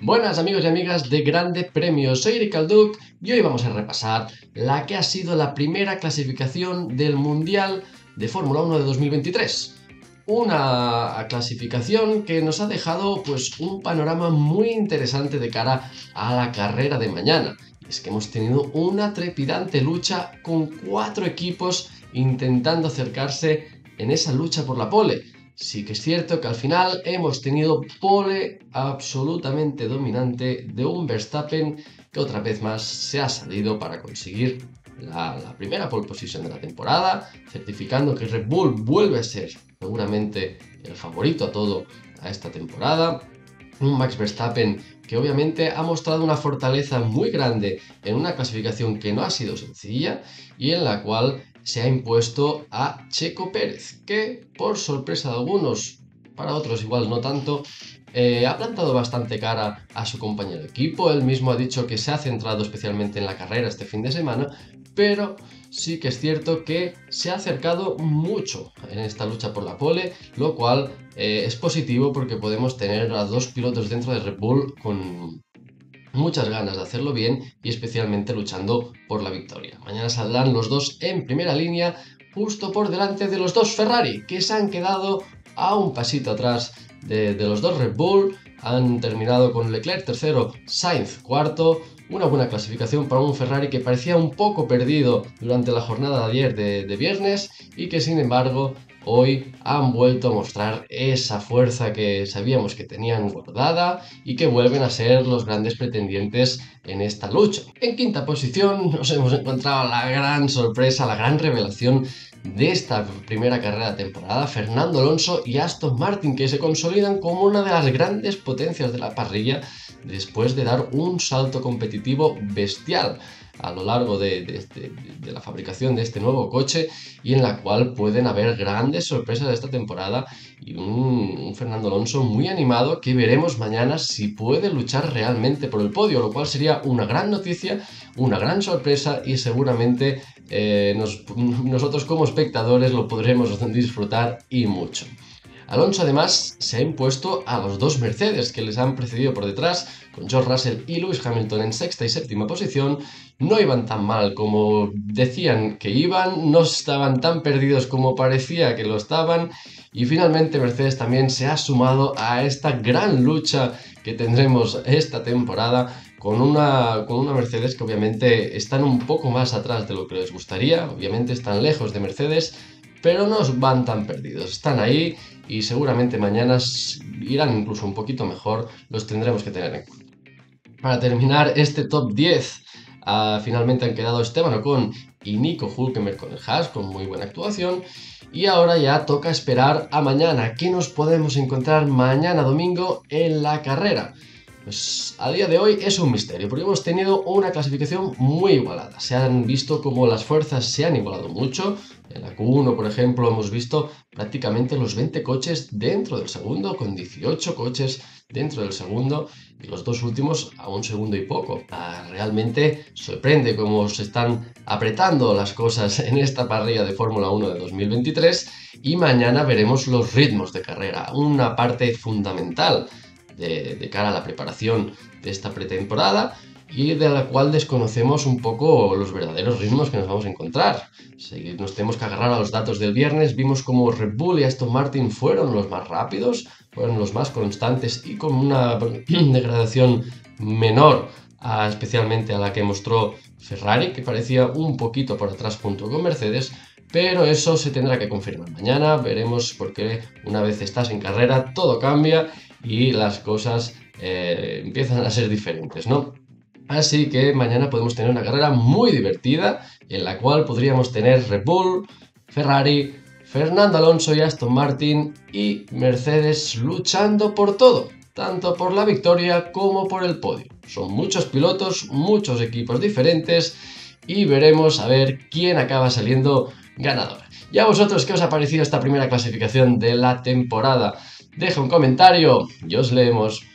Buenas amigos y amigas de Grande Premio, soy Eric Alduc y hoy vamos a repasar la que ha sido la primera clasificación del Mundial de Fórmula 1 de 2023. Una clasificación que nos ha dejado pues un panorama muy interesante de cara a la carrera de mañana. Y es que hemos tenido una trepidante lucha con 4 equipos intentando acercarse en esa lucha por la pole. Sí que es cierto que al final hemos tenido pole absolutamente dominante de un Verstappen que otra vez más se ha salido para conseguir la primera pole position de la temporada, certificando que Red Bull vuelve a ser seguramente el favorito a todo a esta temporada. Un Max Verstappen que obviamente ha mostrado una fortaleza muy grande en una clasificación que no ha sido sencilla y en la cual se ha impuesto a Checo Pérez, que por sorpresa de algunos, para otros igual no tanto, ha plantado bastante cara a su compañero de equipo. Él mismo ha dicho que se ha centrado especialmente en la carrera este fin de semana, pero sí que es cierto que se ha acercado mucho en esta lucha por la pole, lo cual es positivo porque podemos tener a 2 pilotos dentro de Red Bull con muchas ganas de hacerlo bien y especialmente luchando por la victoria. Mañana saldrán los dos en primera línea, justo por delante de los dos Ferrari, que se han quedado a un pasito atrás de los dos Red Bull. Han terminado con Leclerc tercero, Sainz cuarto. Una buena clasificación para un Ferrari que parecía un poco perdido durante la jornada de ayer de viernes y que sin embargo hoy han vuelto a mostrar esa fuerza que sabíamos que tenían guardada y que vuelven a ser los grandes pretendientes en esta lucha. En quinta posición nos hemos encontrado la gran sorpresa, la gran revelación de esta primera carrera de temporada, Fernando Alonso y Aston Martin, que se consolidan como una de las grandes potencias de la parrilla después de dar un salto competitivo bestial a lo largo de la fabricación de este nuevo coche y en la cual pueden haber grandes sorpresas de esta temporada y un Fernando Alonso muy animado que veremos mañana si puede luchar realmente por el podio, lo cual sería una gran noticia, una gran sorpresa y seguramente nosotros como espectadores lo podremos disfrutar y mucho. Alonso además se ha impuesto a los dos Mercedes que les han precedido por detrás, con George Russell y Lewis Hamilton en sexta y séptima posición. No iban tan mal como decían que iban, no estaban tan perdidos como parecía que lo estaban y finalmente Mercedes también se ha sumado a esta gran lucha que tendremos esta temporada con una Mercedes que obviamente están un poco más atrás de lo que les gustaría, obviamente están lejos de Mercedes, pero no van tan perdidos, están ahí y seguramente mañana irán incluso un poquito mejor, los tendremos que tener en cuenta. Para terminar este top 10, finalmente han quedado Esteban Ocon y Nico Hülkenberg con el Haas, con muy buena actuación. Y ahora ya toca esperar a mañana. ¿Qué nos podemos encontrar mañana domingo en la carrera? Pues a día de hoy es un misterio, porque hemos tenido una clasificación muy igualada. Se han visto como las fuerzas se han igualado mucho. En la Q1, por ejemplo, hemos visto prácticamente los 20 coches dentro del segundo, con 18 coches dentro del segundo, y los dos últimos a un segundo y poco. Realmente sorprende cómo se están apretando las cosas en esta parrilla de Fórmula 1 de 2023, y mañana veremos los ritmos de carrera, una parte fundamental de cara a la preparación de esta pretemporada y de la cual desconocemos un poco los verdaderos ritmos que nos vamos a encontrar. Si nos tenemos que agarrar a los datos del viernes, vimos como Red Bull y Aston Martin fueron los más rápidos, fueron los más constantes y con una degradación menor especialmente a la que mostró Ferrari, que parecía un poquito por atrás junto con Mercedes. Pero eso se tendrá que confirmar mañana, veremos, porque una vez estás en carrera todo cambia y las cosas empiezan a ser diferentes, ¿no? Así que mañana podemos tener una carrera muy divertida en la cual podríamos tener Red Bull, Ferrari, Fernando Alonso y Aston Martin y Mercedes luchando por todo, tanto por la victoria como por el podio. Son muchos pilotos, muchos equipos diferentes y veremos a ver quién acaba saliendo ganador. ¿Y a vosotros qué os ha parecido esta primera clasificación de la temporada? Deja un comentario y os leemos.